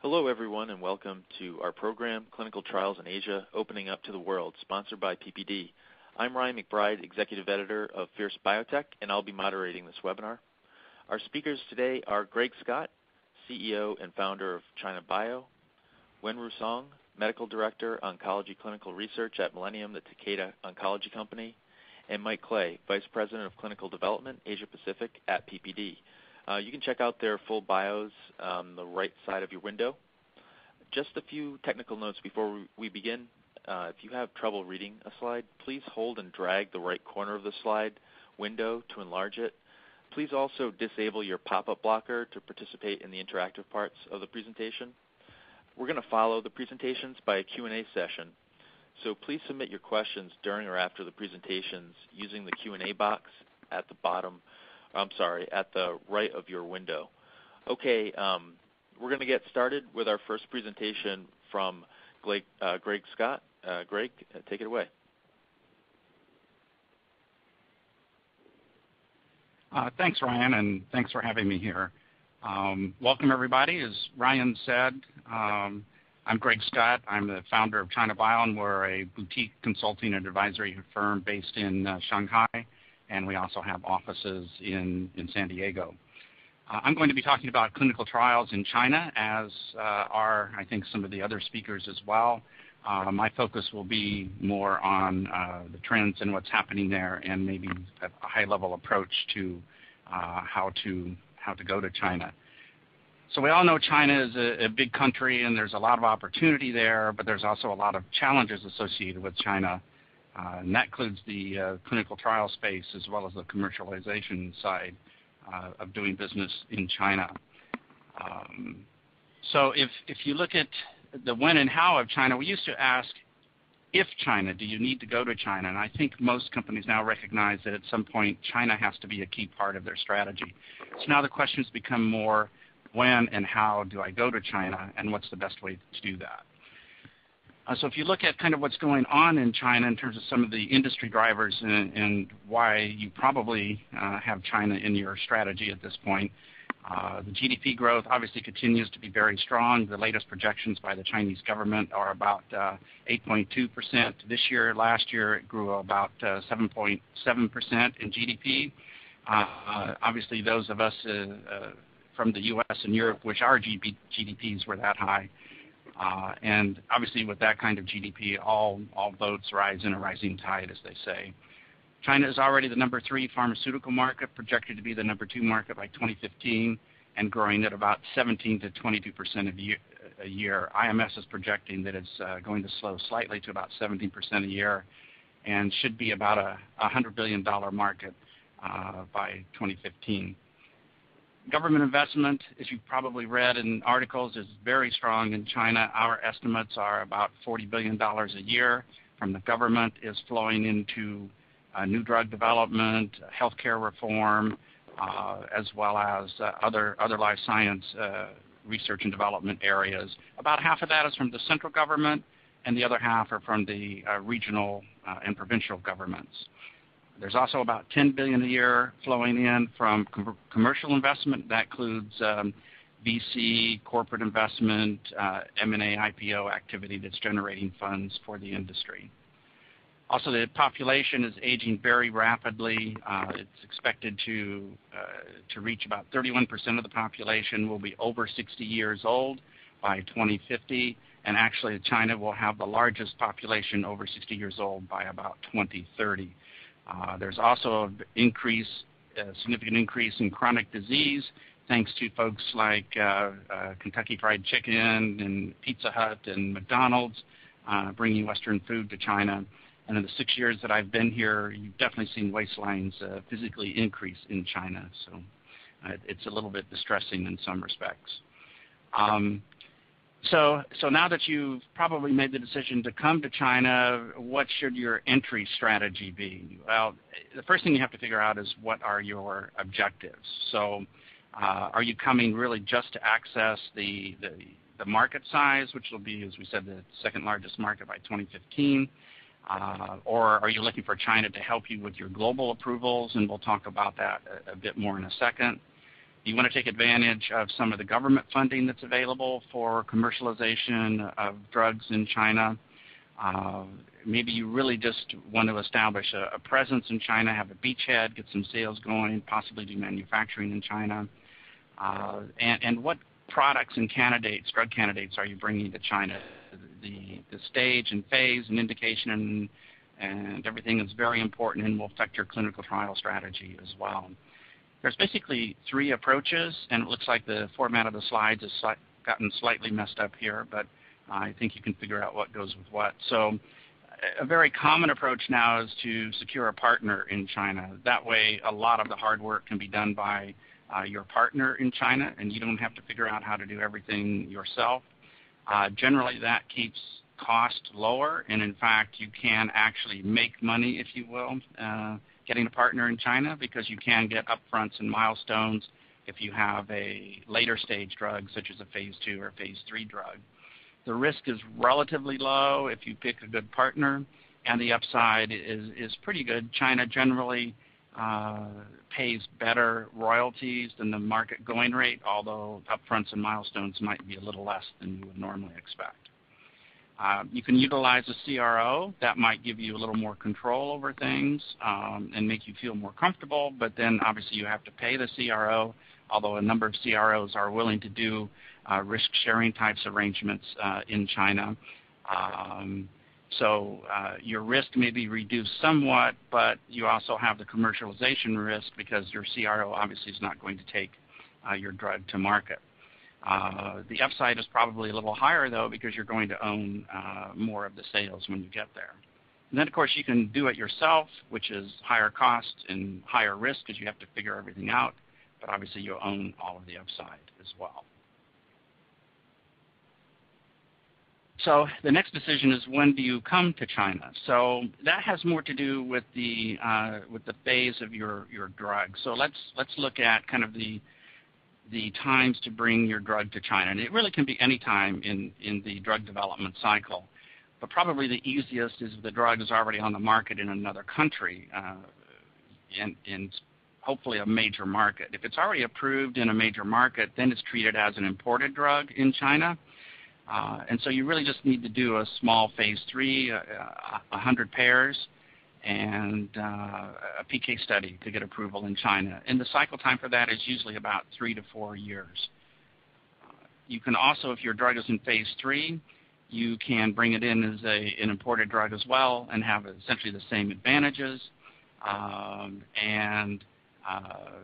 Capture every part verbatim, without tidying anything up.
Hello, everyone, and welcome to our program, Clinical Trials in Asia, Opening Up to the World, sponsored by P P D. I'm Ryan McBride, Executive Editor of Fierce Biotech, and I'll be moderating this webinar. Our speakers today are Greg Scott, C E O and founder of China Bio, Wenru Song, Medical Director, Oncology Clinical Research at Millennium, the Takeda Oncology Company, and Mike Clay, Vice President of Clinical Development, Asia Pacific at P P D. Uh, you can check out their full bios on the right side of your window. Just a few technical notes before we, we begin. Uh, if you have trouble reading a slide, please hold and drag the right corner of the slide window to enlarge it. Please also disable your pop-up blocker to participate in the interactive parts of the presentation. We're going to follow the presentations by a Q and A session, so please submit your questions during or after the presentations using the Q and A box at the bottom I'm sorry, at the right of your window. Okay, um, we're going to get started with our first presentation from Greg, uh, Greg Scott. Uh, Greg, uh, take it away. Uh, thanks, Ryan, and thanks for having me here. Um, welcome, everybody. As Ryan said, um, I'm Greg Scott. I'm the founder of China Bio, and we're a boutique consulting and advisory firm based in uh, Shanghai. And we also have offices in, in San Diego. Uh, I'm going to be talking about clinical trials in China, as uh, are, I think, some of the other speakers as well. Uh, my focus will be more on uh, the trends and what's happening there, and maybe a high-level approach to uh, how to how to go to China. So we all know China is a, a big country, and there's a lot of opportunity there, but there's also a lot of challenges associated with China. Uh, and that includes the uh, clinical trial space as well as the commercialization side uh, of doing business in China. Um, so if, if you look at the when and how of China, we used to ask, if China, do you need to go to China? And I think most companies now recognize that at some point China has to be a key part of their strategy. So now the questions become more, when and how do I go to China, and what's the best way to do that? Uh, so if you look at kind of what's going on in China in terms of some of the industry drivers and, and why you probably uh, have China in your strategy at this point, uh, the G D P growth obviously continues to be very strong. The latest projections by the Chinese government are about uh, eight point two percent this year. Last year it grew about uh, seven point seven percent in G D P. Uh, obviously those of us uh, uh, from the U S and Europe, which our G D Ps were that high, Uh, and obviously with that kind of G D P, all, all boats rise in a rising tide, as they say. China is already the number three pharmaceutical market, projected to be the number two market by twenty fifteen, and growing at about seventeen to twenty-two percent a year, a year. I M S is projecting that it's uh, going to slow slightly to about seventeen percent a year, and should be about a one hundred billion dollars market uh, by twenty fifteen. Government investment, as you've probably read in articles, is very strong in China. Our estimates are about forty billion dollars a year from the government is flowing into uh, new drug development, healthcare reform, uh, as well as uh, other, other life science uh, research and development areas. About half of that is from the central government, and the other half are from the uh, regional uh, and provincial governments. There's also about ten billion dollars a year flowing in from com commercial investment. That includes um, V C, corporate investment, uh, M and A, I P O activity that's generating funds for the industry. Also, the population is aging very rapidly. Uh, it's expected to, uh, to reach about thirty-one percent of the population will be over sixty years old by twenty fifty, and actually China will have the largest population over sixty years old by about twenty thirty. Uh, there's also an increase, a significant increase in chronic disease, thanks to folks like uh, uh, Kentucky Fried Chicken and Pizza Hut and McDonald's uh, bringing Western food to China. And in the six years that I've been here, you've definitely seen waistlines uh, physically increase in China. So uh, it's a little bit distressing in some respects. Um, So, so now that you've probably made the decision to come to China, what should your entry strategy be? Well, the first thing you have to figure out is what are your objectives. So uh, are you coming really just to access the, the, the market size, which will be, as we said, the second largest market by twenty fifteen? Uh, or are you looking for China to help you with your global approvals? And we'll talk about that a, a bit more in a second. You want to take advantage of some of the government funding that's available for commercialization of drugs in China. Uh, maybe you really just want to establish a, a presence in China, have a beachhead, get some sales going, possibly do manufacturing in China. Uh, and, and what products and candidates, drug candidates, are you bringing to China? The, the stage and phase and indication and, and everything is very important and will affect your clinical trial strategy as well. There's basically three approaches, and it looks like the format of the slides has sli- gotten slightly messed up here, but I think you can figure out what goes with what. So a very common approach now is to secure a partner in China. That way, a lot of the hard work can be done by uh, your partner in China, and you don't have to figure out how to do everything yourself. Uh, generally, that keeps cost lower, and in fact, you can actually make money, if you will, uh, getting a partner in China, because you can get upfronts and milestones if you have a later stage drug, such as a phase two or phase three drug. The risk is relatively low if you pick a good partner, and the upside is, is pretty good. China generally uh, pays better royalties than the market going rate, although upfronts and milestones might be a little less than you would normally expect. Uh, you can utilize a C R O. That might give you a little more control over things um, and make you feel more comfortable, but then obviously you have to pay the C R O, although a number of C R Os are willing to do uh, risk-sharing types arrangements uh, in China. Um, so uh, your risk may be reduced somewhat, but you also have the commercialization risk because your C R O obviously is not going to take uh, your drug to market. Uh, the upside is probably a little higher, though, because you're going to own uh, more of the sales when you get there. And then, of course, you can do it yourself, which is higher cost and higher risk because you have to figure everything out, but obviously you own all of the upside as well. So the next decision is, when do you come to China? So that has more to do with the uh, with the phase of your, your drug. So let's let's look at kind of the the times to bring your drug to China. And it really can be any time in, in the drug development cycle. But probably the easiest is if the drug is already on the market in another country, uh, in, in hopefully a major market. If it's already approved in a major market, then it's treated as an imported drug in China. Uh, and so you really just need to do a small phase three, uh, one hundred pairs, and uh, a P K study to get approval in China. And the cycle time for that is usually about three to four years. Uh, you can also, if your drug is in phase three, you can bring it in as a, an imported drug as well and have essentially the same advantages. Um, and uh,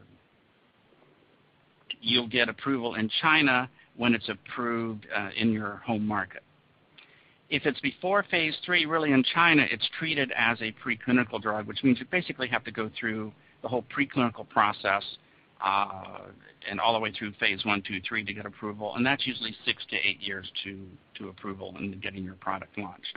you'll get approval in China when it's approved uh, in your home market. If it's before phase three, really in China, it's treated as a preclinical drug, which means you basically have to go through the whole preclinical process uh, and all the way through phase one, two, three to get approval, and that's usually six to eight years to, to approval and getting your product launched.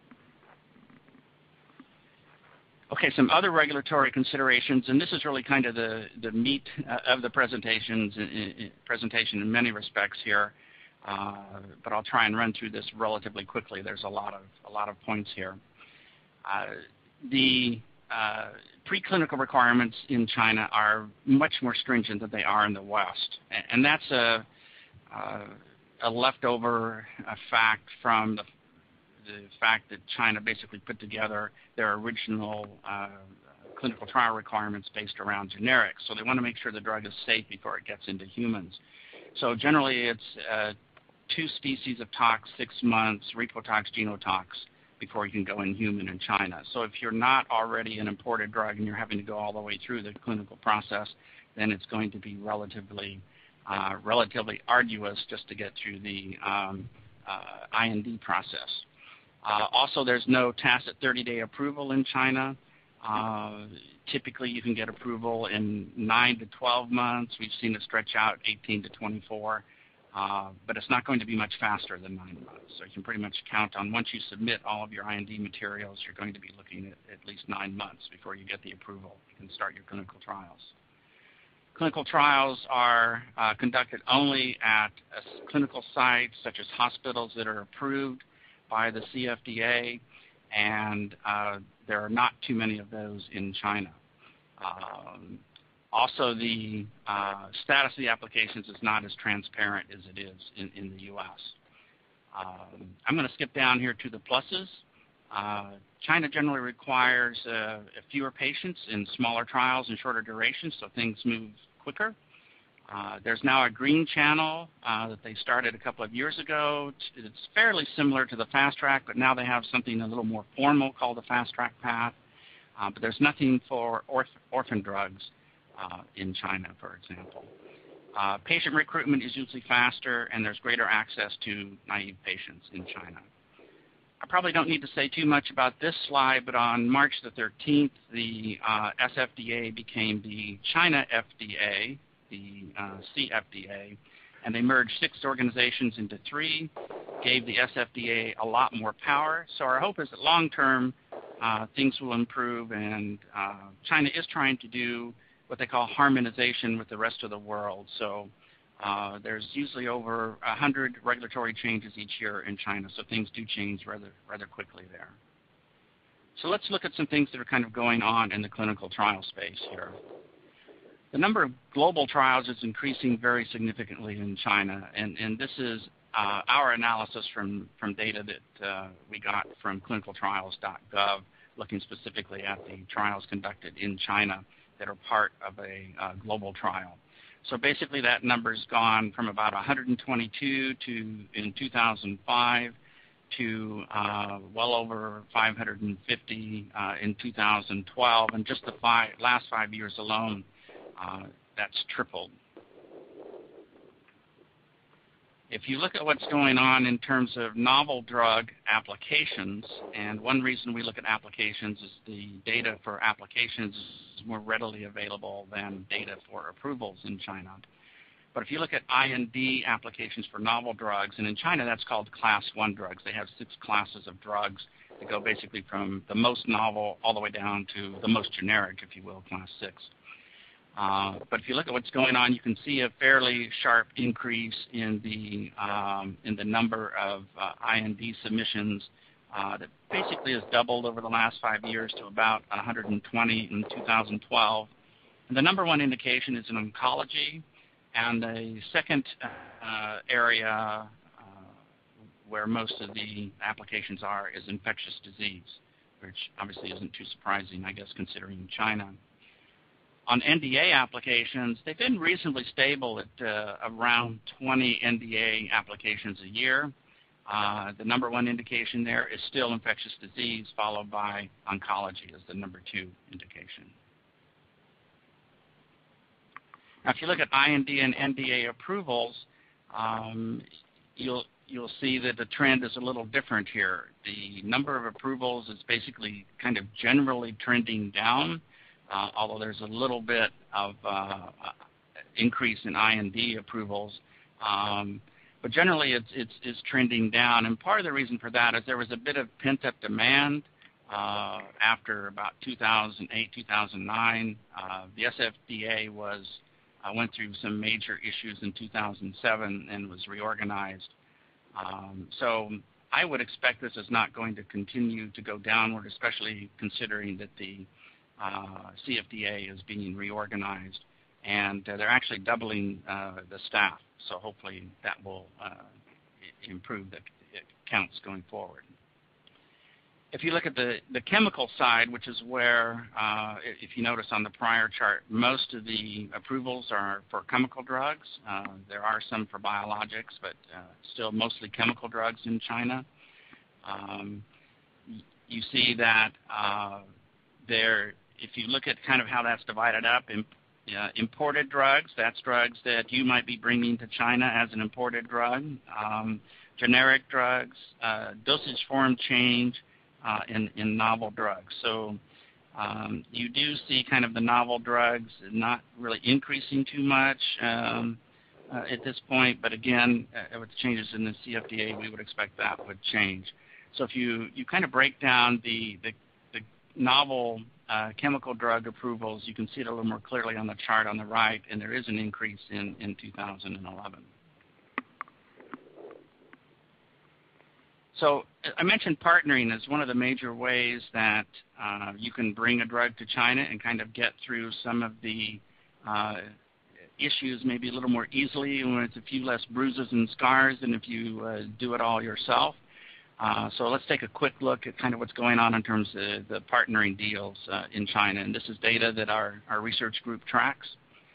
Okay, some other regulatory considerations, and this is really kind of the, the meat uh, of the presentations, in, in, presentation in many respects here. Uh, but I'll try and run through this relatively quickly. There's a lot of a lot of points here. Uh, the uh, preclinical requirements in China are much more stringent than they are in the West, and, and that's a uh, a leftover a fact from the the fact that China basically put together their original uh, clinical trial requirements based around generics. So they want to make sure the drug is safe before it gets into humans. So generally, it's uh, two species of tox, six months, reprotox, genotox, before you can go in human in China. So if you're not already an imported drug and you're having to go all the way through the clinical process, then it's going to be relatively uh, relatively arduous just to get through the um, uh, I N D process. Uh, also, there's no tacit thirty-day approval in China. Uh, typically, you can get approval in nine to twelve months. We've seen it stretch out eighteen to twenty-four. Uh, but it's not going to be much faster than nine months. So you can pretty much count on, once you submit all of your I N D materials, you're going to be looking at at least nine months before you get the approval. You can start your clinical trials. Clinical trials are uh, conducted only at uh, clinical sites, such as hospitals that are approved by the C F D A, and uh, there are not too many of those in China. Um, Also, the uh, status of the applications is not as transparent as it is in, in the U S. Um, I'm going to skip down here to the pluses. Uh, China generally requires uh, fewer patients in smaller trials and shorter durations, so things move quicker. Uh, there's now a green channel uh, that they started a couple of years ago. It's, it's fairly similar to the fast track, but now they have something a little more formal called the fast track path. Uh, but there's nothing for orph orphan drugs uh, in China, for example. Uh, patient recruitment is usually faster, and there's greater access to naive patients in China. I probably don't need to say too much about this slide, but on March the thirteenth, the uh, S F D A became the China F D A, the uh, C F D A, and they merged six organizations into three, gave the S F D A a lot more power. So our hope is that long-term uh, things will improve, and uh, China is trying to do what they call harmonization with the rest of the world. So uh, there's usually over one hundred regulatory changes each year in China, so things do change rather, rather quickly there. So let's look at some things that are kind of going on in the clinical trial space here. The number of global trials is increasing very significantly in China, and, and this is uh, our analysis from, from data that uh, we got from clinical trials dot gov, looking specifically at the trials conducted in China that are part of a uh, global trial. So basically that number's gone from about one hundred twenty-two to, in two thousand five to uh, well over five hundred fifty uh, in two thousand twelve, and just the five, last five years alone, uh, that's tripled. If you look at what's going on in terms of novel drug applications, and one reason we look at applications is the data for applications is more readily available than data for approvals in China. But if you look at I N D applications for novel drugs, and in China that's called class one drugs. They have six classes of drugs that go basically from the most novel all the way down to the most generic, if you will, class six. Uh, but if you look at what's going on, you can see a fairly sharp increase in the um, in the number of uh, I N D submissions uh, that basically has doubled over the last five years to about one hundred twenty in two thousand twelve. And the number one indication is in oncology, and the second uh, area uh, where most of the applications are is infectious disease, which obviously isn't too surprising, I guess, considering China. On N D A applications, they've been reasonably stable at uh, around twenty N D A applications a year. Uh, the number one indication there is still infectious disease, followed by oncology as the number two indication. Now, if you look at I N D and N D A approvals, um, you'll you'll see that the trend is a little different here. The number of approvals is basically kind of generally trending down. Uh, although there's a little bit of uh, increase in I N D approvals. Um, but generally it's, it's, it's trending down, and part of the reason for that is there was a bit of pent-up demand uh, after about two thousand eight, two thousand nine. Uh, the S F D A was, uh, went through some major issues in two thousand seven and was reorganized. Um, so I would expect this is not going to continue to go downward, especially considering that the Uh, C F D A is being reorganized, and uh, they're actually doubling uh, the staff, so hopefully that will uh, improve the counts going forward. If you look at the, the chemical side, which is where, uh, if you notice on the prior chart, most of the approvals are for chemical drugs. Uh, there are some for biologics, but uh, still mostly chemical drugs in China. Um, you see that uh, there if you look at kind of how that's divided up, in, uh, imported drugs, that's drugs that you might be bringing to China as an imported drug. Um, generic drugs, uh, dosage form change uh, in, in novel drugs. So um, you do see kind of the novel drugs not really increasing too much um, uh, at this point, but again, uh, with the changes in the C F D A, we would expect that would change. So if you, you kind of break down the, the, the novel Uh, chemical drug approvals, you can see it a little more clearly on the chart on the right, and there is an increase in, in two thousand eleven. So I mentioned partnering as one of the major ways that uh, you can bring a drug to China and kind of get through some of the uh, issues maybe a little more easily, when it's a few less bruises and scars than if you uh, do it all yourself. Uh, so let's take a quick look at kind of what's going on in terms of the partnering deals uh, in China. And this is data that our, our research group tracks.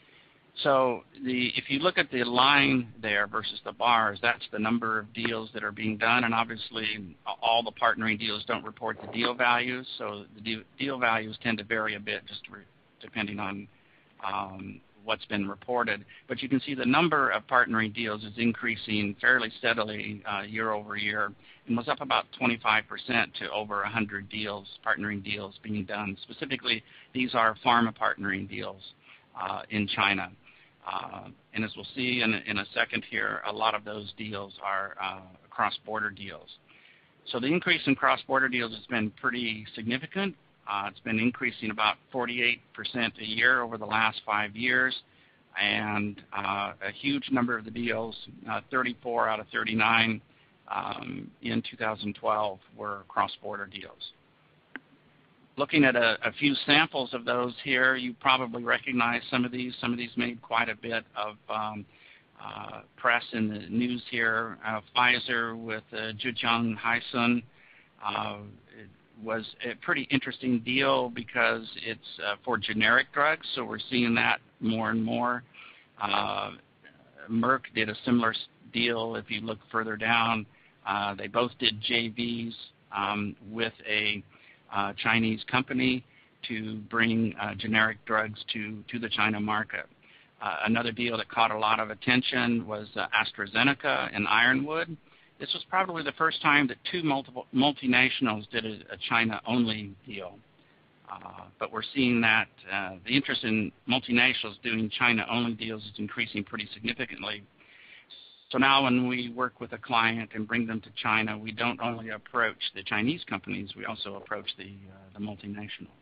So the, if you look at the line there versus the bars, that's the number of deals that are being done. And obviously, all the partnering deals don't report the deal values. So the deal, deal values tend to vary a bit just re, depending on um, what's been reported. But you can see the number of partnering deals is increasing fairly steadily uh, year over year, and was up about twenty-five percent to over one hundred deals, partnering deals being done. Specifically, these are pharma partnering deals uh, in China. Uh, and as we'll see in, in a second here, a lot of those deals are uh, cross-border deals. So the increase in cross-border deals has been pretty significant. Uh, it's been increasing about forty-eight percent a year over the last five years, and uh, a huge number of the deals, uh, thirty-four out of thirty-nine um, in two thousand twelve, were cross-border deals. Looking at a, a few samples of those here, you probably recognize some of these. Some of these made quite a bit of um, uh, press in the news here. Uh, Pfizer with uh, Zhejiang Haishan uh, was a pretty interesting deal because it's uh, for generic drugs, so we're seeing that more and more. Uh, Merck did a similar deal. If you look further down, uh, they both did J Vs um, with a uh, Chinese company to bring uh, generic drugs to, to the China market. Uh, another deal that caught a lot of attention was uh, AstraZeneca and Ironwood. This was probably the first time that two multiple multinationals did a, a China-only deal. Uh, but we're seeing that uh, the interest in multinationals doing China-only deals is increasing pretty significantly. So now when we work with a client and bring them to China, we don't only approach the Chinese companies, we also approach the, uh, the multinationals.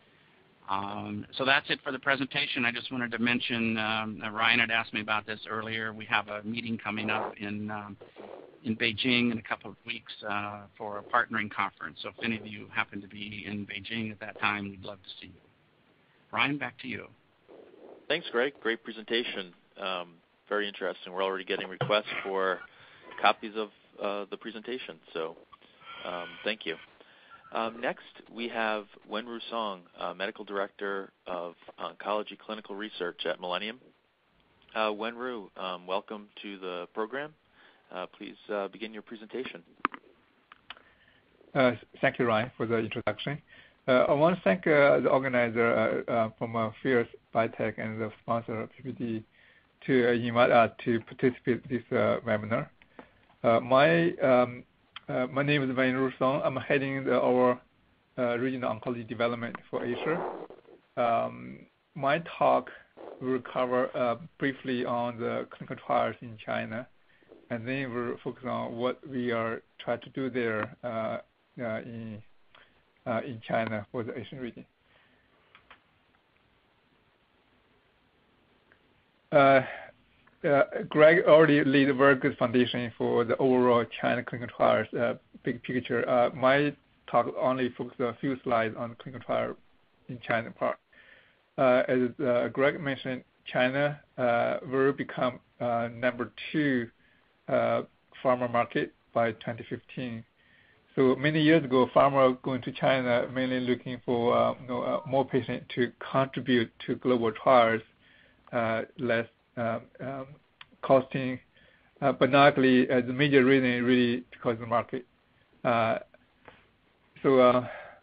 Um, so that's it for the presentation. I just wanted to mention, um, Ryan had asked me about this earlier. We have a meeting coming up in um, in Beijing in a couple of weeks uh, for a partnering conference. So if any of you happen to be in Beijing at that time, we'd love to see you. Ryan, back to you. Thanks, Greg. Great presentation. Um, very interesting. We're already getting requests for copies of uh, the presentation, so um, thank you. Um, next, we have Wenru Song, uh, Medical Director of Oncology Clinical Research at Millennium. Uh, Wenru, um, welcome to the program. Uh, please uh, begin your presentation. Uh, thank you, Ryan, for the introduction. Uh, I want to thank uh, the organizer uh, uh, from uh, Fierce Biotech and the sponsor P P D to uh, invite us to participate in this uh, webinar. Uh, my um, uh, my name is Wenru Song. I'm heading the, our uh, regional oncology development for Asia. Um, my talk will cover uh, briefly on the clinical trials in China, and then we'll focus on what we are trying to do there uh, uh, in uh, in China for the Asian region. Uh, uh, Greg already laid a very good foundation for the overall China clinical trials uh, big picture. Uh, my talk only focuses a few slides on clinical trial in China part. Uh, as uh, Greg mentioned, China uh, will become uh, number two uh, pharma market by twenty fifteen. So many years ago, pharma going to China mainly looking for uh, you know, uh, more patients to contribute to global trials, uh, less um, um, costing, uh, but not really uh, the major reason really because of the market. Uh, so, uh,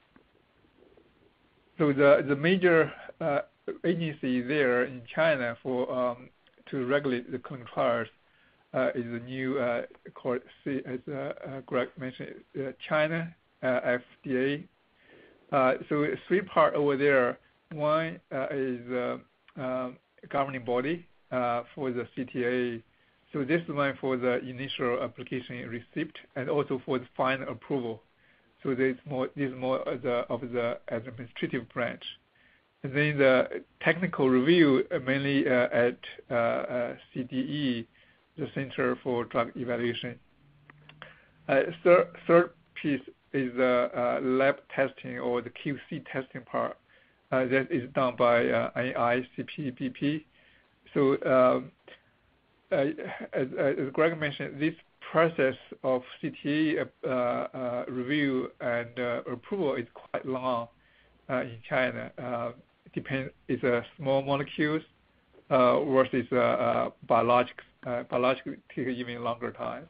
so the the major uh, agency there in China for um, to regulate the clinical trials uh, is the new uh, called, as uh, uh, Greg mentioned, uh, China uh, F D A. Uh, so three part over there. One uh, is uh, um, governing body uh, for the C T A. So this is one for the initial application receipt and also for the final approval. So this more this is more of the, of the administrative branch. And then the technical review uh, mainly uh, at uh, uh, C D E, the Center for Drug Evaluation. Uh, third, third piece is the uh, lab testing or the Q C testing part. uh, that is done by uh, N I C P B P. So um, uh, as, as Greg mentioned, this process of C T A uh, uh, review and uh, approval is quite long uh, in China. Uh, depend it's a small molecules uh, versus uh, uh, biologics. Uh, biologics take even longer time.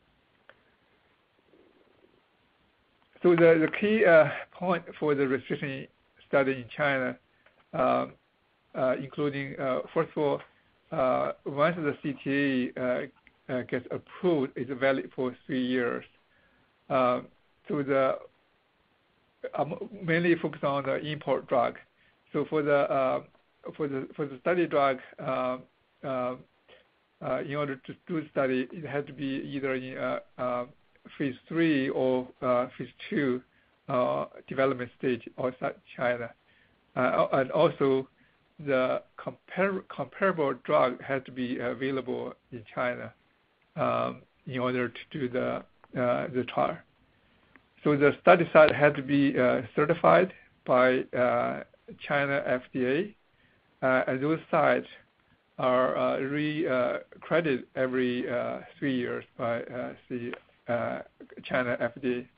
So the, the key uh, point for the registration study in China, um, uh, including, uh, first of all, uh, once the C T A uh, uh, gets approved, it's valid for three years. Uh, so the um, mainly focus on the import drug. So for the uh, for the for the study drug, uh, uh, uh, in order to do the study, it has to be either in uh, uh, phase three or uh, phase two uh, development stage outside China. Uh, and also, the compar comparable drug has to be available in China um, in order to do the uh, the trial. So the study site had to be uh, certified by uh, China F D A, uh, and those sites are uh, re-credited uh, every uh, three years by uh, the uh, China F D A.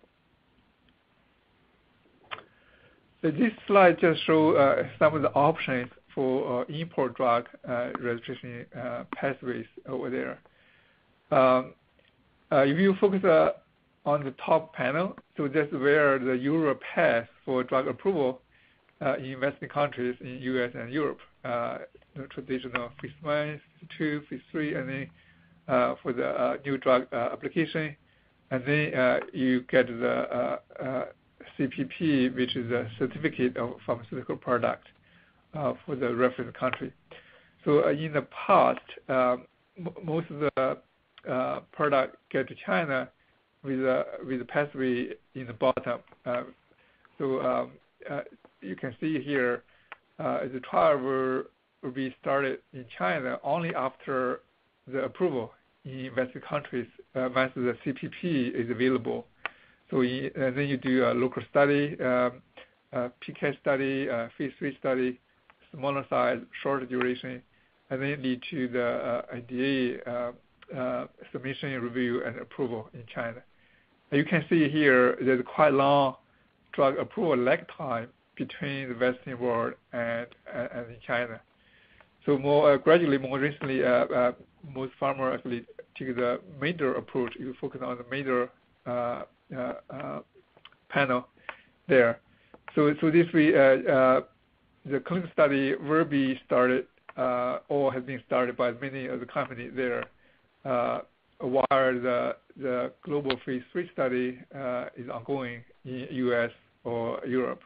So this slide just shows uh, some of the options for uh, import drug uh, registration uh, pathways over there. Um, uh, if you focus uh, on the top panel, so that's where the Europe path for drug approval uh, in Western countries in U S and Europe. Uh, the traditional phase one, phase two, phase three, and then uh, for the uh, new drug uh, application, and then uh, you get the uh, uh, C P P, which is a certificate of pharmaceutical product uh, for the reference country. So uh, in the past, um, most of the uh, product get to China with a with a pathway in the bottom. Uh, so um, uh, you can see here, uh, the trial will, will be started in China only after the approval in Western countries uh, once the C P P is available. So in, and then you do a local study, um, a P K study, a phase three study, smaller size, shorter duration, and then lead to the uh, I D A uh, uh, submission, review, and approval in China. And you can see here there's quite long drug approval lag time between the Western world and, and, and in China. So more uh, gradually, more recently, uh, uh, most pharma actually take the major approach. You focus on the major uh, uh, uh, panel there. So, so this way, uh, uh, the clinical study will be started uh, or has been started by many of the companies there, uh, while the the global phase three study uh, is ongoing in U S or Europe.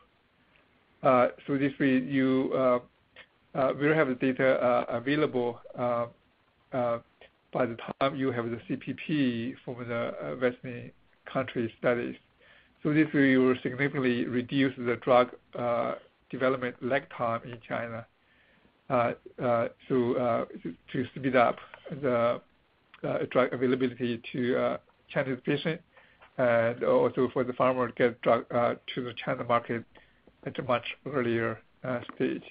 Uh, so this way, you uh, uh, will have the data uh, available uh, uh, by the time you have the C P P from the uh, Western country studies. So this way, you will significantly reduce the drug uh, development lag time in China. Uh, uh, so uh, to speed up the uh, drug availability to uh, Chinese patients, and also for the farmer to get drug uh, to the China market at a much earlier uh, stage.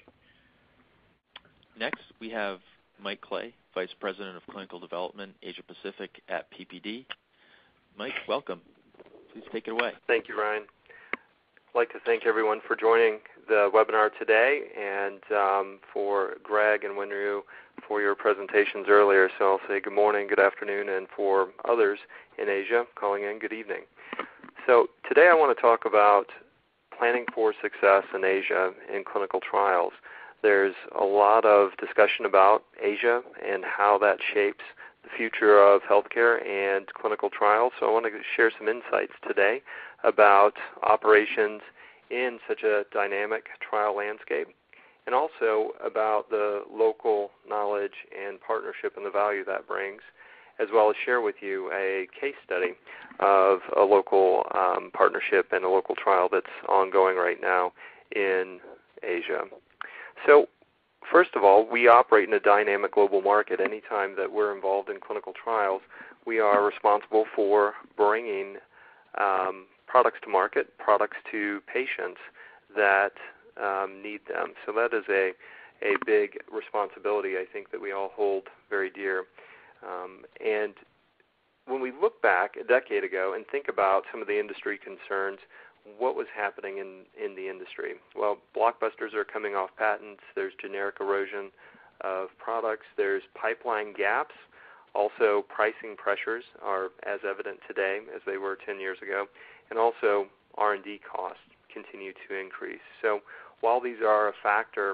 Next, we have Mike Clay, Vice President of Clinical Development, Asia Pacific at P P D. Mike, welcome. Please take it away. Thank you, Ryan. I'd like to thank everyone for joining the webinar today, and um, for Greg and Wenru for your presentations earlier. So I'll say good morning, good afternoon, and for others in Asia calling in, good evening. So today I want to talk about planning for success in Asia in clinical trials. There's a lot of discussion about Asia and how that shapes the future of healthcare and clinical trials. So I want to share some insights today about operations in such a dynamic trial landscape, and also about the local knowledge and partnership and the value that brings, as well as share with you a case study of a local um, partnership and a local trial that's ongoing right now in Asia. So first of all, we operate in a dynamic global market. Anytime that we're involved in clinical trials, we are responsible for bringing um, products to market, products to patients that um, need them. So that is a, a big responsibility, I think, that we all hold very dear. Um, and when we look back a decade ago and think about some of the industry concerns, what was happening in, in the industry? Well, blockbusters are coming off patents. There's generic erosion of products. There's pipeline gaps. Also, pricing pressures are as evident today as they were ten years ago. And also, R and D costs continue to increase. So while these are a factor,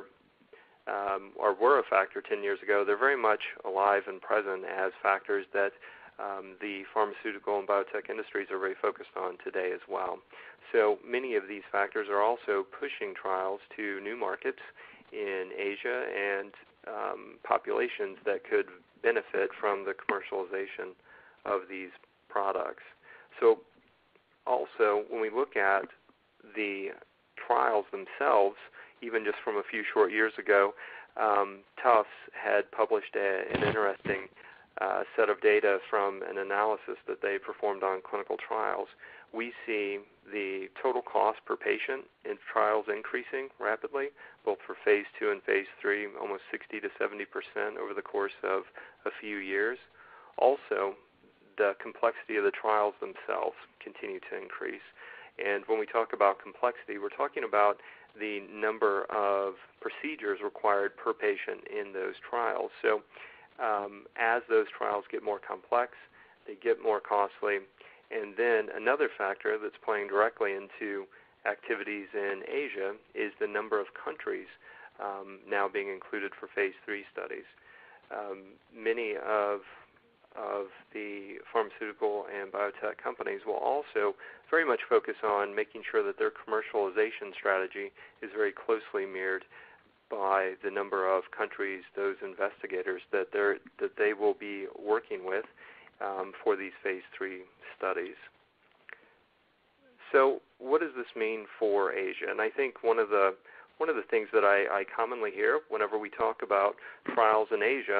um, or were a factor ten years ago, they're very much alive and present as factors that um, the pharmaceutical and biotech industries are very focused on today as well. So many of these factors are also pushing trials to new markets in Asia and um, populations that could benefit from the commercialization of these products. So also, when we look at the trials themselves, even just from a few short years ago, um, Tufts had published a, an interesting uh, set of data from an analysis that they performed on clinical trials. We see the total cost per patient in trials increasing rapidly, both for phase two and phase three, almost sixty to seventy percent over the course of a few years. Also, the complexity of the trials themselves continue to increase. And when we talk about complexity, we're talking about the number of procedures required per patient in those trials. So um, as those trials get more complex, they get more costly. And then another factor that's playing directly into activities in Asia is the number of countries um, now being included for phase three studies. Um, many of of the pharmaceutical and biotech companies will also very much focus on making sure that their commercialization strategy is very closely mirrored by the number of countries, those investigators that they're that they will be working with um, for these phase three studies. So what does this mean for Asia? And I think one of the one of the things that I, I commonly hear whenever we talk about trials in Asia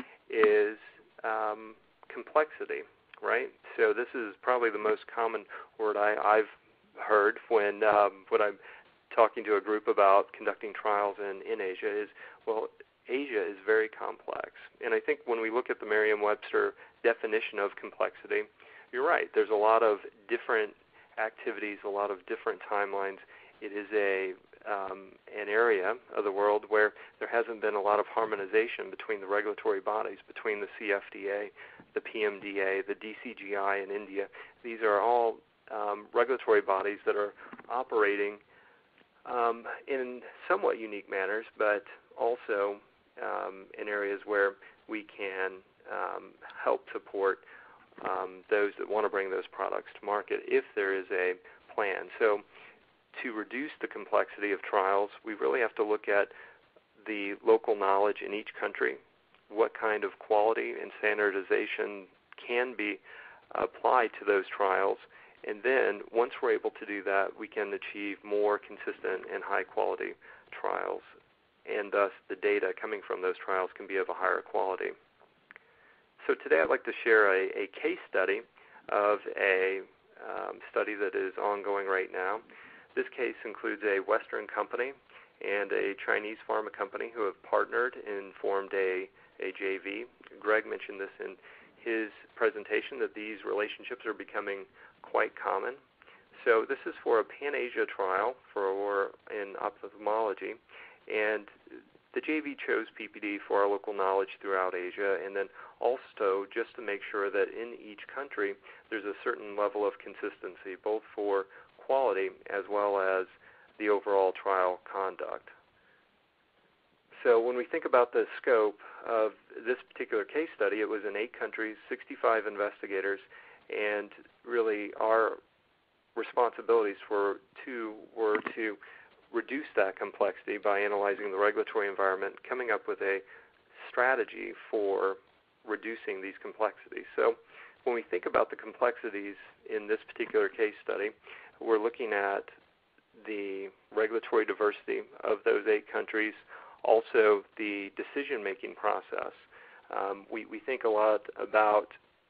is um, complexity, right? So this is probably the most common word I, I've heard when um, when I'm talking to a group about conducting trials in, in Asia is, well, Asia is very complex. And I think when we look at the Merriam-Webster definition of complexity, you're right. There's a lot of different activities, a lot of different timelines. It is a um, an area of the world where there hasn't been a lot of harmonization between the regulatory bodies, between the C F D A, the P M D A, the D C G I in India. These are all um, regulatory bodies that are operating um, in somewhat unique manners, but also um, in areas where we can um, help support um, those that want to bring those products to market if there is a plan. So to reduce the complexity of trials, we really have to look at the local knowledge in each country, what kind of quality and standardization can be applied to those trials, and then once we're able to do that, we can achieve more consistent and high-quality trials, and thus the data coming from those trials can be of a higher quality. So today I'd like to share a, a case study of a um, study that is ongoing right now. This case includes a Western company and a Chinese pharma company who have partnered and formed a, a J V. Greg mentioned this in his presentation, that these relationships are becoming quite common. So this is for a Pan-Asia trial for in ophthalmology, and the J V chose P P D for our local knowledge throughout Asia, and then also just to make sure that in each country there's a certain level of consistency, both for quality as well as the overall trial conduct. So when we think about the scope of this particular case study, it was in eight countries, sixty-five investigators, and really our responsibilities for two were to reduce that complexity by analyzing the regulatory environment, coming up with a strategy for reducing these complexities. So when we think about the complexities in this particular case study, we're looking at the regulatory diversity of those eight countries, also the decision-making process. Um, we, we think a lot about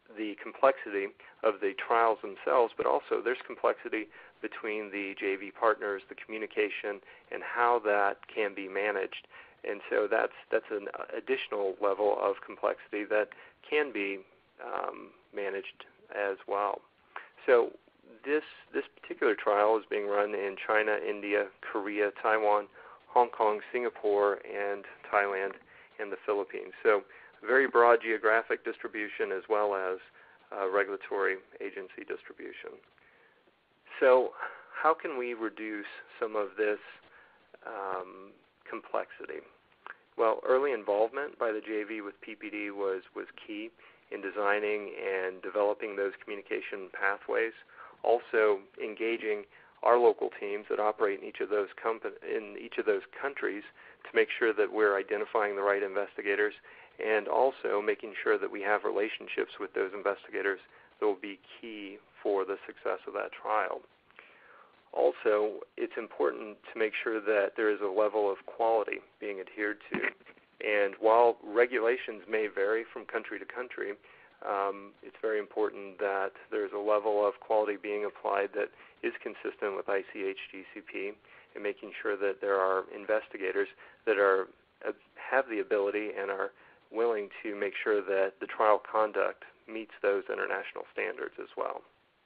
the complexity of the trials themselves, but also there's complexity between the J V partners, the communication, and how that can be managed. And so that's that's an additional level of complexity that can be um, managed as well. So this this particular trial is being run in China, India, Korea, Taiwan, Hong Kong, Singapore, and Thailand, and the Philippines. So very broad geographic distribution as well as uh, regulatory agency distribution. So how can we reduce some of this um, complexity? Well, early involvement by the J V with P P D was, was key in designing and developing those communication pathways. Also engaging our local teams that operate in each of those compa- in each of those countries to make sure that we're identifying the right investigators, and also making sure that we have relationships with those investigators that will be key for the success of that trial. Also, it's important to make sure that there is a level of quality being adhered to. And while regulations may vary from country to country, um, it's very important that there's a level of quality being applied that is consistent with I C H G C P, and making sure that there are investigators that are uh, have the ability and are willing to make sure that the trial conduct meets those international standards as well.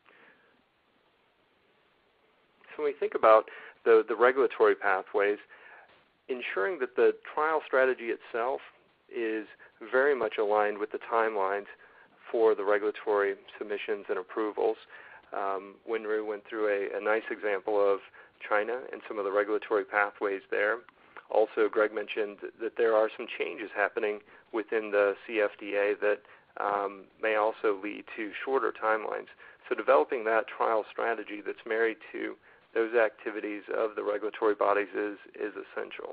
So when we think about the, the regulatory pathways, ensuring that the trial strategy itself is very much aligned with the timelines for the regulatory submissions and approvals. Um, Wenru went through a, a nice example of China and some of the regulatory pathways there. Also, Greg mentioned that there are some changes happening within the C F D A that um, may also lead to shorter timelines. So developing that trial strategy that's married to those activities of the regulatory bodies is, is essential.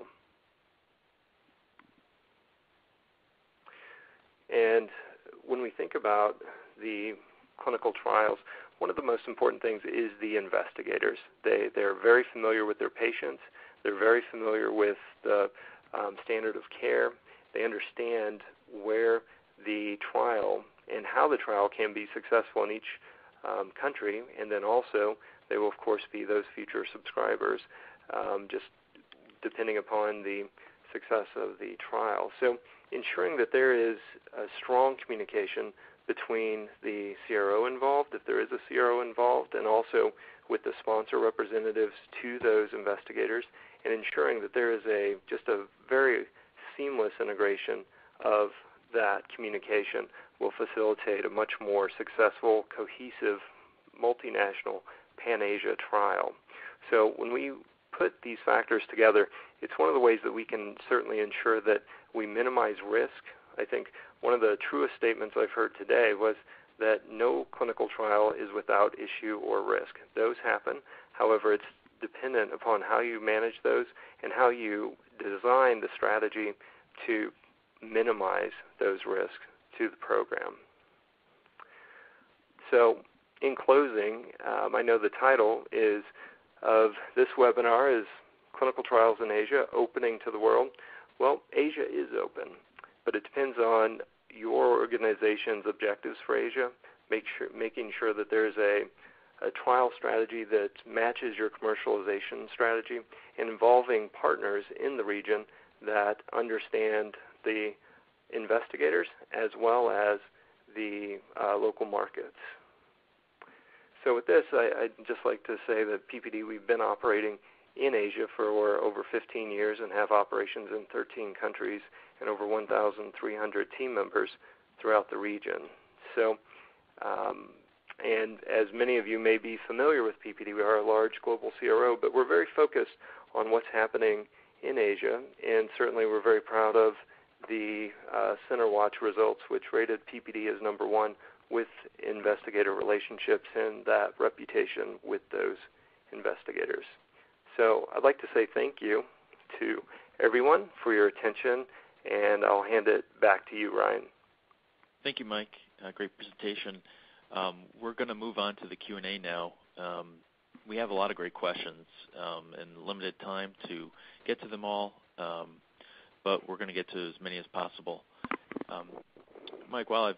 And when we think about the clinical trials, one of the most important things is the investigators. They, they're very familiar with their patients. They're very familiar with the um, standard of care. They understand where the trial and how the trial can be successful in each um, country, and then also they will, of course, be those future subscribers, um, just depending upon the success of the trial. So ensuring that there is a strong communication between the C R O involved, if there is a C R O involved, and also with the sponsor representatives to those investigators, and ensuring that there is a just a very seamless integration of that communication will facilitate a much more successful, cohesive, multinational Pan-Asia trial. So when we put these factors together, it's one of the ways that we can certainly ensure that we minimize risk. I think one of the truest statements I've heard today was that no clinical trial is without issue or risk. Those happen. However, it's dependent upon how you manage those and how you design the strategy to minimize those risks to the program. So in closing, um, I know the title is of this webinar is Clinical Trials in Asia, Opening to the World. Well, Asia is open, but it depends on your organization's objectives for Asia, make sure, making sure that there's a, a trial strategy that matches your commercialization strategy, and involving partners in the region that understand the investigators as well as the uh, local markets. So with this, I, I'd just like to say that P P D, we've been operating in Asia for over fifteen years and have operations in thirteen countries and over one thousand three hundred team members throughout the region. So, um, and as many of you may be familiar with P P D, we are a large global C R O, but we're very focused on what's happening in Asia, and certainly we're very proud of the uh, CenterWatch results, which rated P P D as number one with investigator relationships and that reputation with those investigators. So I'd like to say thank you to everyone for your attention, and I'll hand it back to you, Ryan. Thank you, Mike. Uh, great presentation. Um, we're going to move on to the Q and A now. Um, we have a lot of great questions um, and limited time to get to them all, um, but we're going to get to as many as possible. Um, Mike, while I've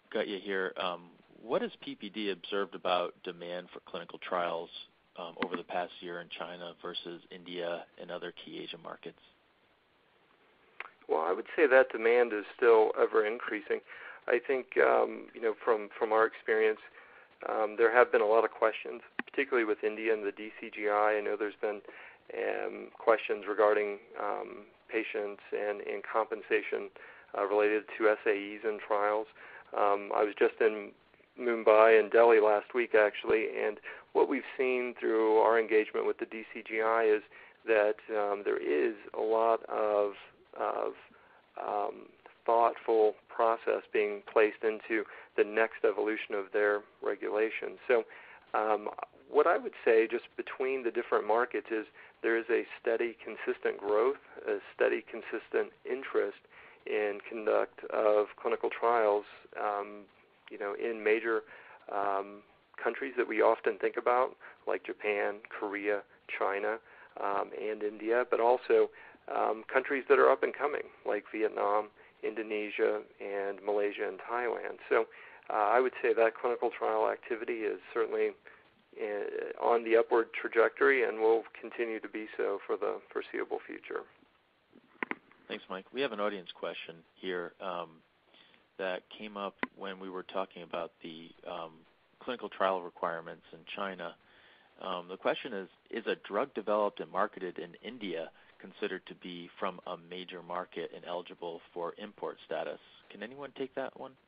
got you here, um, what has P P D observed about demand for clinical trials um, over the past year in China versus India and other key Asian markets? Well, I would say that demand is still ever increasing. I think, um, you know, from, from our experience, um, there have been a lot of questions, particularly with India and the D C G I. I know there's been um, questions regarding um, patients and, and compensation uh, related to S A Es and trials. Um, I was just in Mumbai and Delhi last week, actually, and what we've seen through our engagement with the D C G I is that um, there is a lot of, of um, thoughtful process being placed into the next evolution of their regulations. So um, what I would say just between the different markets is there is a steady, consistent growth, a steady, consistent interest in conduct of clinical trials, um, you know, in major um, countries that we often think about, like Japan, Korea, China, um, and India, but also um, countries that are up and coming, like Vietnam, Indonesia, and Malaysia and Thailand. So uh, I would say that clinical trial activity is certainly uh, on the upward trajectory and will continue to be so for the foreseeable future. Thanks, Mike. We have an audience question here um, that came up when we were talking about the um, clinical trial requirements in China. Um, the question is, is a drug developed and marketed in India considered to be from a major market and eligible for import status? Can anyone take that one?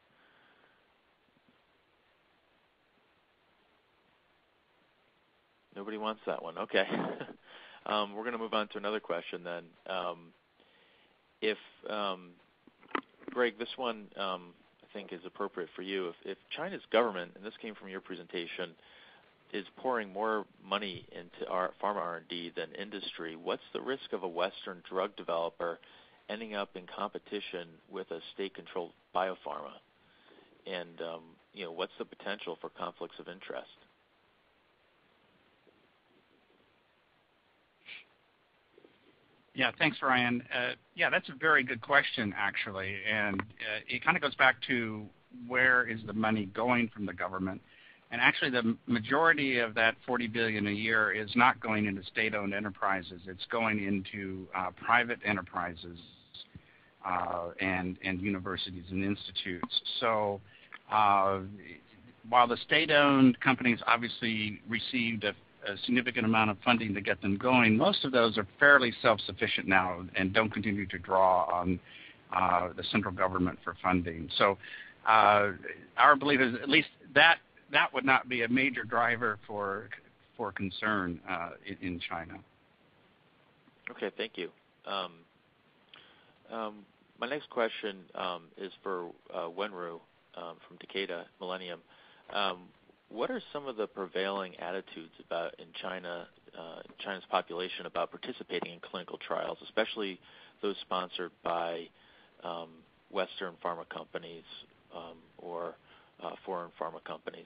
Nobody wants that one. Okay. um, we're going to move on to another question then. Um, if um, Greg, this one um, I think is appropriate for you. If, if China's government, and this came from your presentation, is pouring more money into our pharma R and D than industry, what's the risk of a Western drug developer ending up in competition with a state-controlled biopharma? And um, you know, what's the potential for conflicts of interest? Yeah, thanks, Ryan. Uh, yeah, that's a very good question, actually, and uh, it kind of goes back to where is the money going from the government. And actually, the majority of that forty billion dollars a year is not going into state-owned enterprises. It's going into uh, private enterprises uh, and, and universities and institutes. So uh, while the state-owned companies obviously received a, a significant amount of funding to get them going, most of those are fairly self-sufficient now and don't continue to draw on uh, the central government for funding. So uh, our belief is at least that that would not be a major driver for for concern uh, in, in China. Okay, thank you. Um, um, my next question um, is for uh, Wenru um, from Takeda Millennium. Um, what are some of the prevailing attitudes about in China, uh, China's population about participating in clinical trials, especially those sponsored by um, Western pharma companies um, or uh, foreign pharma companies?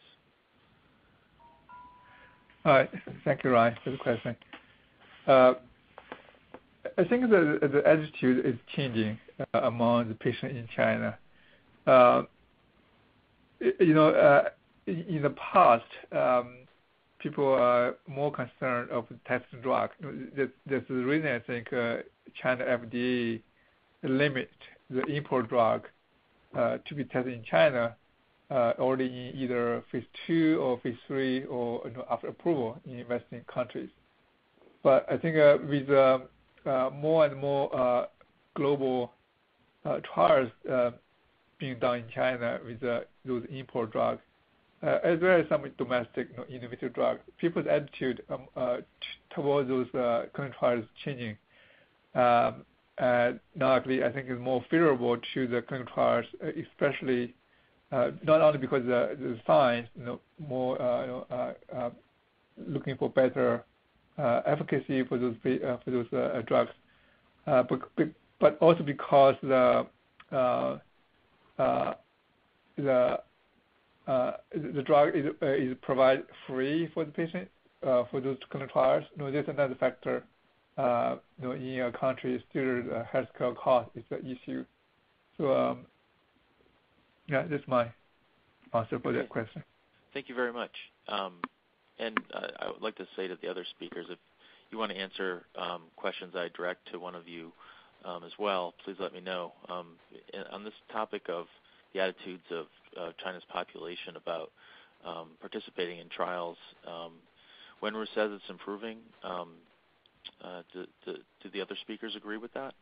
All right. Thank you, Ryan, for the question. Uh, I think the, the attitude is changing uh, among the patients in China. Uh, you know, uh, in the past, um, people are more concerned of testing drug. That's the reason I think uh, China F D A limit the import drug uh, to be tested in China uh, already in either phase two or phase three or you know, after approval in Western countries. But I think uh, with uh, uh, more and more uh, global uh, trials uh, being done in China with uh, those import drugs, uh, as well as some domestic you know, innovative drugs, people's attitude um, uh, t- towards those uh, clinical trials is changing. Um, and now, actually, I think is more favorable to the clinical trials, especially uh, not only because uh, the science, you know, more uh, you know, uh, uh, looking for better uh, efficacy for those uh, for those uh, drugs, uh, but but also because the uh, uh, the uh, the drug is uh, is provided free for the patient uh, for those clinical trials. You know, there's another factor. Uh, you know, in a country, still the healthcare cost is the issue. So, um, yeah, that's my answer for okay. that question. Thank you very much. Um, and uh, I would like to say to the other speakers, if you want to answer um, questions I direct to one of you um, as well, please let me know. Um, on this topic of the attitudes of uh, China's population about um, participating in trials, um, Wenru says it's improving. Um, uh, do, do, do the other speakers agree with that?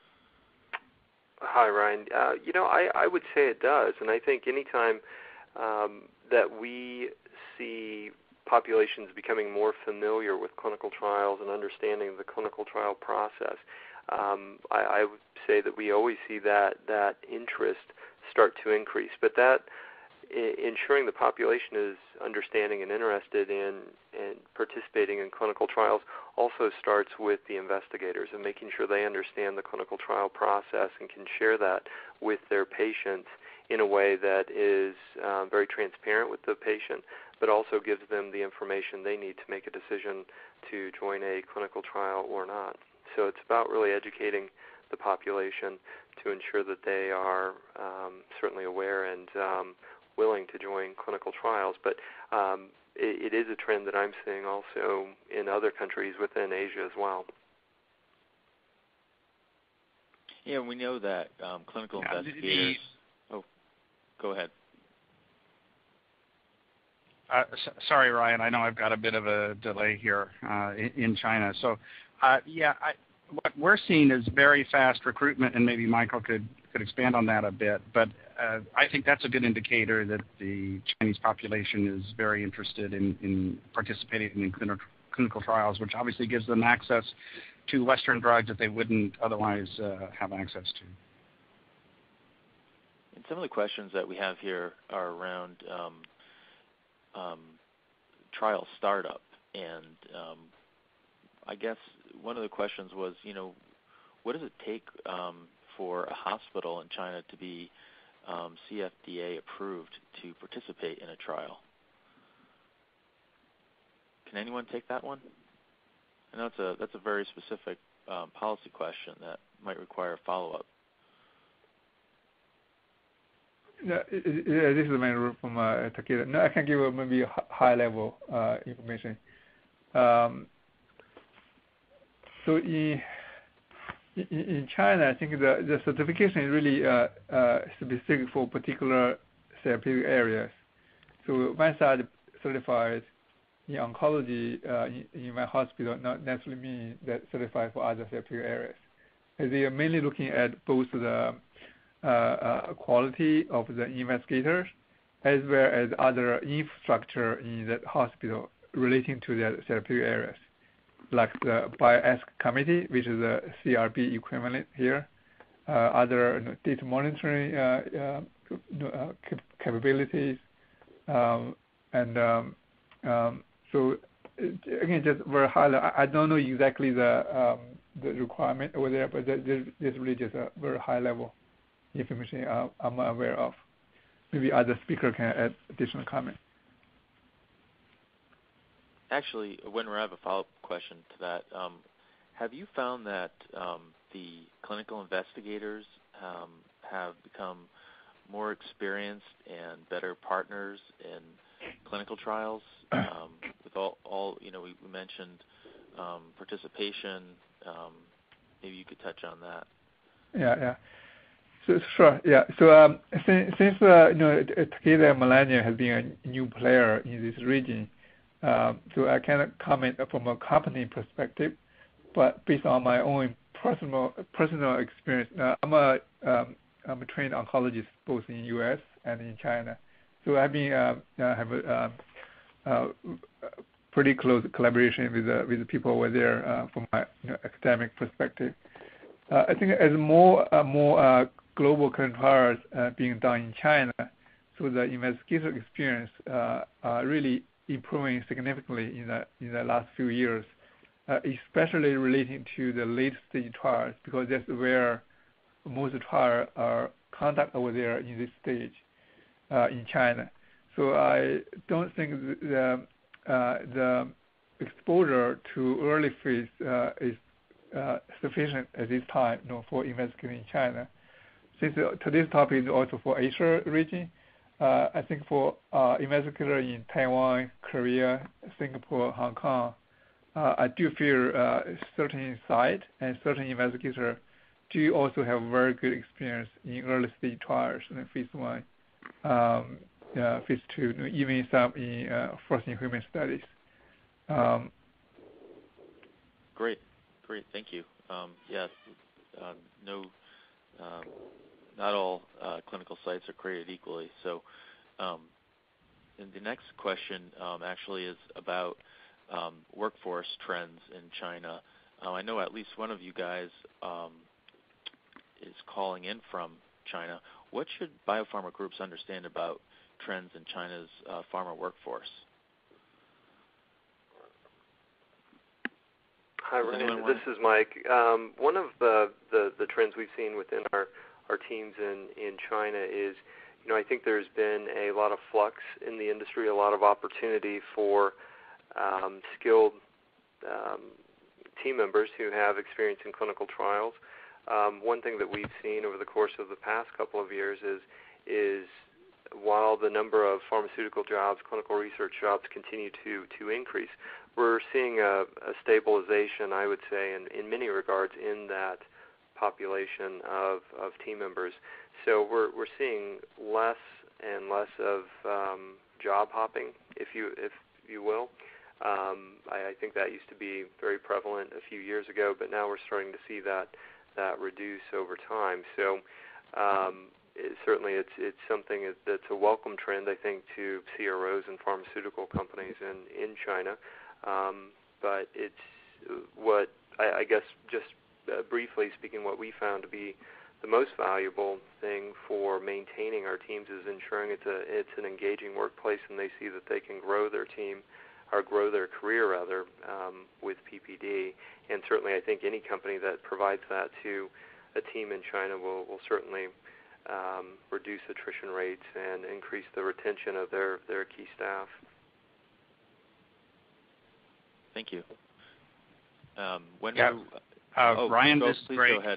Hi, Ryan. Uh, you know, I, I would say it does, and I think anytime um, that we see populations becoming more familiar with clinical trials and understanding the clinical trial process, um, I, I would say that we always see that that interest start to increase. But that I- ensuring the population is understanding and interested in and participating in clinical trials also starts with the investigators and making sure they understand the clinical trial process and can share that with their patients in a way that is um, very transparent with the patient, but also gives them the information they need to make a decision to join a clinical trial or not. So it's about really educating the population to ensure that they are um, certainly aware and um, willing to join clinical trials. But um, it, it is a trend that I'm seeing also in other countries within Asia as well. Yeah, we know that um, clinical Yeah, investigators... The, oh, go ahead. Uh, s- sorry, Ryan. I know I've got a bit of a delay here uh, in, in China. So, uh, yeah, I, what we're seeing is very fast recruitment, and maybe Michael could, could expand on that a bit. But uh, I think that's a good indicator that the Chinese population is very interested in, in participating in clinical, clinical trials, which obviously gives them access to Western drugs that they wouldn't otherwise uh, have access to. And some of the questions that we have here are around um, um, trial startup. And um, I guess one of the questions was, you know, what does it take um, for a hospital in China to be um, C F D A approved to participate in a trial? Can anyone take that one? I know it's a, that's a very specific um, policy question that might require follow-up. Yeah, yeah, this is Wenru from uh, Takeda. No, I can give a maybe high-level uh, information. Um, so in, in in China, I think the, the certification is really uh, uh, specific for particular therapeutic areas. So one side certified in oncology uh, in, in my hospital not necessarily mean that certified for other therapeutic areas. As they are mainly looking at both the uh, uh, quality of the investigators as well as other infrastructure in that hospital relating to the therapeutic areas, like the bioethics committee, which is a C R B equivalent here, uh, other you know, data monitoring uh, uh, uh, capabilities, um, and um, um, so again, just very high level. I don't know exactly the um, the requirement over there, but this is really just a very high level information uh, I'm aware of. Maybe other speaker can add additional comment. Actually, when we have a follow-up question to that, um, have you found that um, the clinical investigators um, have become more experienced and better partners in clinical trials? Um, with all, all, you know, we, we mentioned um, participation. Um, maybe you could touch on that. Yeah, yeah. So sure, yeah. So um, since, since uh, you know, Takeda Millennium has been a new player in this region, um, so I cannot comment from a company perspective, but based on my own personal personal experience, uh, I'm a um, I'm a trained oncologist both in U S and in China, so I've been uh, uh, have a uh, uh, pretty close collaboration with uh, with the people over there uh, from my you know, academic perspective. Uh, I think as more uh, more uh, global clinical trials uh, being done in China, so the investigator experience uh, are really improving significantly in the in the last few years, uh, especially relating to the late stage trials, because that's where most trials are conducted over there in this stage uh, in China. So I don't think the uh, the exposure to early phase uh, is uh, sufficient at this time, you know, for investigating in China. Since uh, today's topic is also for Asia region, uh, I think for uh, investigator in Taiwan, Korea, Singapore, Hong Kong, uh, I do feel uh, certain site and certain investigator do also have very good experience in early stage trials in phase one, um, uh, phase two, even some in uh, first in human studies. Um, Great, great, thank you. Um, yeah, uh, no, um, not all uh, clinical sites are created equally. So, um, and the next question um, actually is about um, workforce trends in China. Uh, I know at least one of you guys um, is calling in from China. What should biopharma groups understand about trends in China's uh, pharma workforce? Hi, Ryan. This is Mike. Um, one of the, the, the trends we've seen within our, our teams in, in China is, you know, I think there's been a lot of flux in the industry, a lot of opportunity for um, skilled um, team members who have experience in clinical trials. Um, one thing that we've seen over the course of the past couple of years is, is while the number of pharmaceutical jobs, clinical research jobs continue to, to increase, we're seeing a, a stabilization, I would say, in, in many regards in that population of, of team members. So we're, we're seeing less and less of um, job hopping, if you, if you will. Um, I, I think that used to be very prevalent a few years ago, but now we're starting to see that, that reduce over time. So um, it, certainly it's, it's something that's a welcome trend, I think, to C R Os and pharmaceutical companies in, in China. Um, but it's what, I, I guess, just uh, briefly speaking, what we found to be the most valuable thing for maintaining our teams is ensuring it's a it's an engaging workplace and they see that they can grow their team or grow their career rather um, with P P D. And certainly, I think any company that provides that to a team in China will will certainly um, reduce attrition rates and increase the retention of their their key staff. Thank you. Um, when yeah. we, uh, oh, Ryan, go, this is please Greg. go ahead.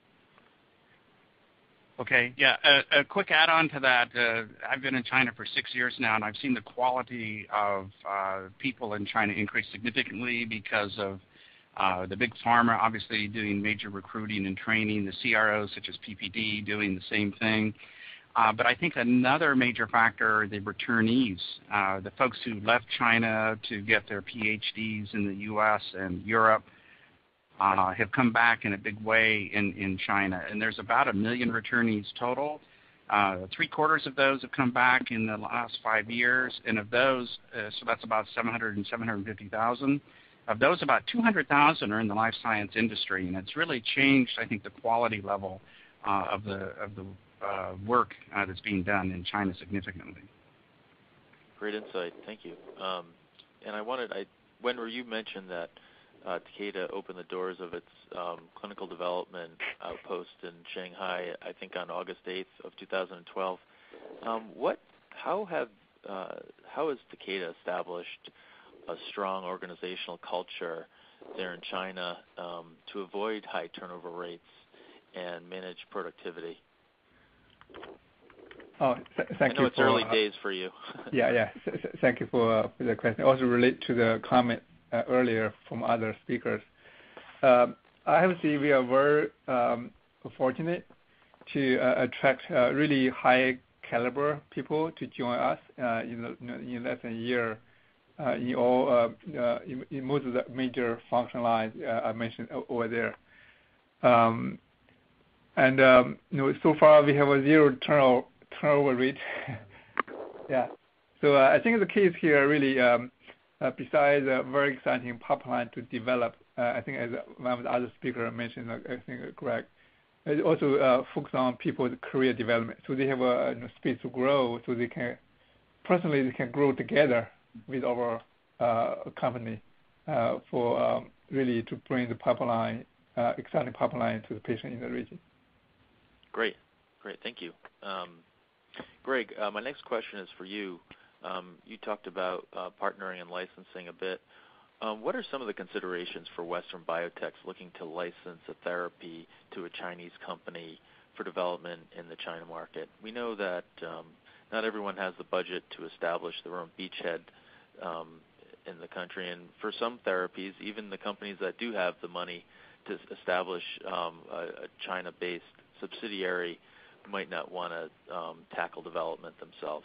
Okay, yeah, a, a quick add-on to that. Uh, I've been in China for six years now, and I've seen the quality of uh, people in China increase significantly because of uh, the big pharma obviously doing major recruiting and training, the C R Os such as P P D doing the same thing. Uh, but I think another major factor are the returnees, uh, the folks who left China to get their P H Ds in the U S and Europe uh, have come back in a big way in, in China. And there's about a million returnees total. Uh, three quarters of those have come back in the last five years. And of those, uh, so that's about seven hundred and seven hundred fifty thousand. Of those, about two hundred thousand are in the life science industry. And it's really changed, I think, the quality level uh, of the of the Uh, work uh, that's being done in China significantly. Great insight. Thank you. Um, and I wanted, I, Wenru, you mentioned that uh, Takeda opened the doors of its um, clinical development outpost in Shanghai, I think on August eighth of two thousand twelve. Um, what, how have, uh, how has Takeda established a strong organizational culture there in China um, to avoid high turnover rates and manage productivity? Oh, th- thank I know you it's for, early uh, days for you. yeah, yeah. Th- th- thank you for, uh, for the question. Also relate to the comment uh, earlier from other speakers. Um, I have to say we are very um, fortunate to uh, attract uh, really high caliber people to join us uh, in, the, in less than a year uh, in all uh, uh, in, in most of the major function lines uh, I mentioned over there. Um, And um, you know, so far we have a zero turnover, turnover rate. yeah. So uh, I think the case here really, um, uh, besides a very exciting pipeline to develop, uh, I think as one of the other speakers mentioned, uh, I think Greg, it also uh, focus on people's career development. So they have a you know, space to grow, so they can personally they can grow together with our uh, company uh, for um, really to bring the pipeline, uh, exciting pipeline to the patient in the region. Great. Great. Thank you. Um, Greg, uh, my next question is for you. Um, you talked about uh, partnering and licensing a bit. Um, what are some of the considerations for Western biotechs looking to license a therapy to a Chinese company for development in the China market? We know that um, not everyone has the budget to establish their own beachhead um, in the country. And for some therapies, even the companies that do have the money to establish um, a, a China-based subsidiary might not want to um, tackle development themselves.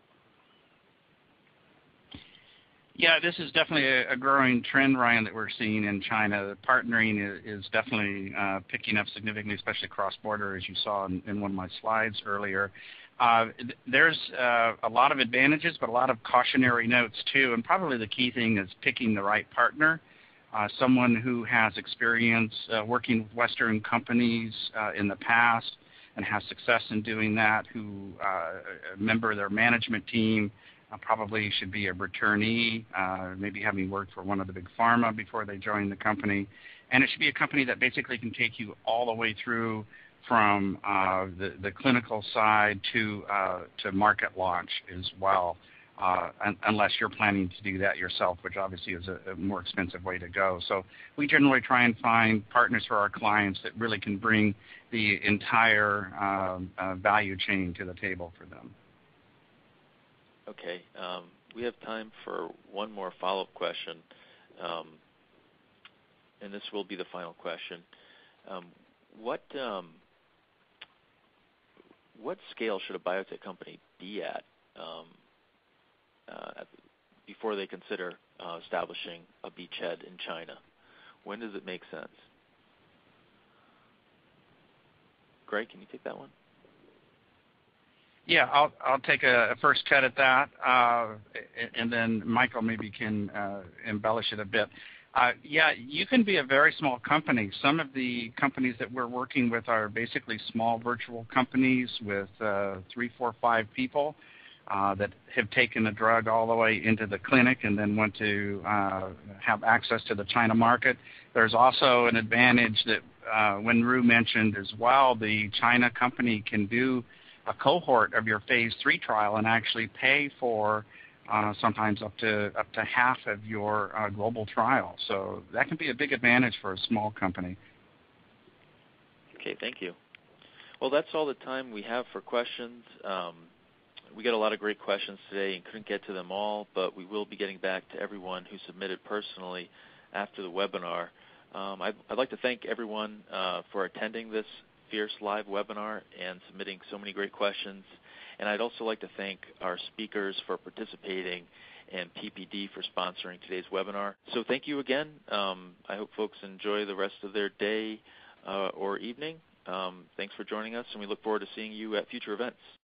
Yeah, this is definitely a, a growing trend, Ryan, that we're seeing in China. The partnering is, is definitely uh, picking up significantly, especially cross-border, as you saw in, in one of my slides earlier. Uh, th- there's uh, a lot of advantages, but a lot of cautionary notes, too. And probably the key thing is picking the right partner, uh, someone who has experience uh, working with Western companies uh, in the past and has success in doing that, who uh, a member of their management team Uh, probably should be a returnee, uh, maybe having worked for one of the big pharma before they join the company. And it should be a company that basically can take you all the way through from uh, the, the clinical side to, uh, to market launch as well, uh, un- unless you're planning to do that yourself, which obviously is a, a more expensive way to go. So we generally try and find partners for our clients that really can bring the entire um, uh, value chain to the table for them. Okay. Um, we have time for one more follow-up question, um, and this will be the final question. Um, what um, what scale should a biotech company be at, um, uh, at before they consider uh, establishing a beachhead in China? When does it make sense? Greg, can you take that one? Yeah, I'll I'll take a first cut at that, uh, and then Michael maybe can uh, embellish it a bit. Uh, yeah, you can be a very small company. Some of the companies that we're working with are basically small virtual companies with uh, three, four, five people uh, that have taken a drug all the way into the clinic and then want to uh, have access to the China market. There's also an advantage that uh, Wenru mentioned as well. The China company can do a cohort of your phase three trial and actually pay for uh, sometimes up to up to half of your uh, global trial. So that can be a big advantage for a small company. Okay, thank you. Well, that's all the time we have for questions. Um, we got a lot of great questions today and couldn't get to them all, but we will be getting back to everyone who submitted personally after the webinar. Um, I'd, I'd like to thank everyone uh, for attending this Fierce Live webinar and submitting so many great questions. And I'd also like to thank our speakers for participating and P P D for sponsoring today's webinar. So thank you again. Um, I hope folks enjoy the rest of their day uh, or evening. Um, thanks for joining us, and we look forward to seeing you at future events.